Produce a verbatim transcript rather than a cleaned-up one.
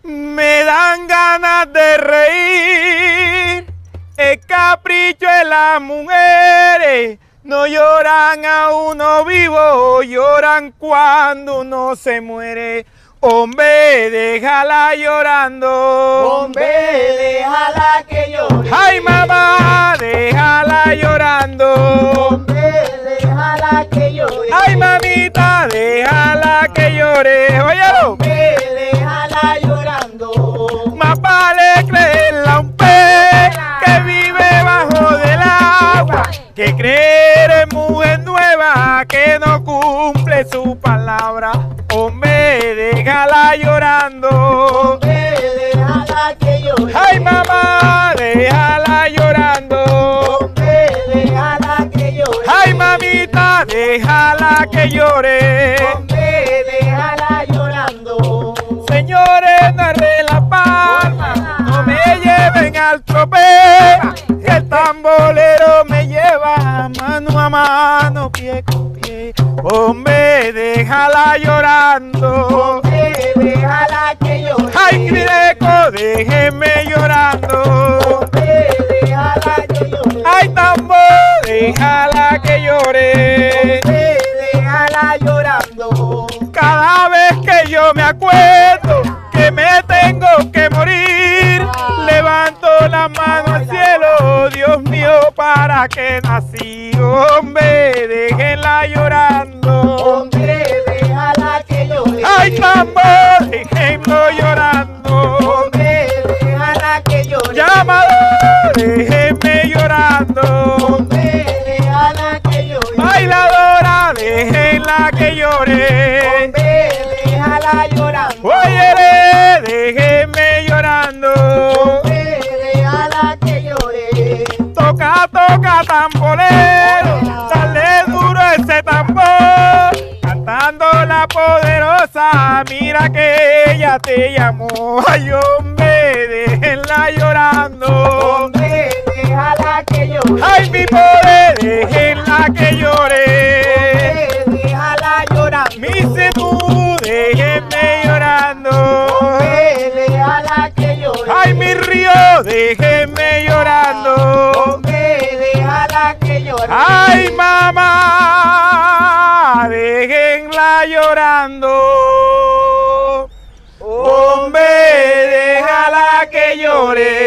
Me dan ganas de reír, el capricho de las mujeres. No lloran a uno vivo, lloran cuando uno se muere. Hombre, déjala llorando. Hombre, déjala que llore. Ay, mamá, déjala llorando. Hombre, déjala que llore. Ay, mamita, déjala que llore. Óyalo. Hombre, déjala llorando. Más vale creerla a un pez que vive bajo del agua que creer en mujer nueva que no cumple su palabra. Hombre, déjala llorando. Hombre, déjala que llore. Ay, mamá, déjala llorando. Hombre, déjala que llore. Ay, mamita, déjala que llore. Hombre, déjala llorando. Señores, no arre la palma, no me lleven al tropel, que el tambolero me lleva mano a mano, pie con pie. Hombre, déjala llorando. Hombre, déjala que llore. Ay, Crideco, déjenme llorando. Hombre, déjala que llore. Ay, tambor, déjala que llore. Hombre, déjala llorando. Cada vez que yo me acuerdo que me tengo que morir, levanto la mano al cielo, Dios mío, ¿para qué nací? Hombre, déjenla llorando. Hombre, déjala que llore. Ay, tambor, déjenlo llorando. Hombre, déjala que llore. Llamador, déjenme llorando. Hombre, déjala que llore. Bailadora, déjenla que llore. Hombre, déjala llorando. Óyele, déjenme llorando. Hombre, déjala que llore. Toca, toca, tamborero, dale duro ese tambor. Cantando la poderosa, mira que ella te llamó. Ay, hombre, déjenla llorando. Hombre, déjala que llore. Ay, mi poder, déjenla que llore. Hombre, déjala llorando. Mi senú, déjenme llorando. Hombre, déjala que llore. Ay, mi río, déjenme llorando. Hombre, déjala que llore. Ay, mamá, déjenla llorando. Hombre, déjala que llore.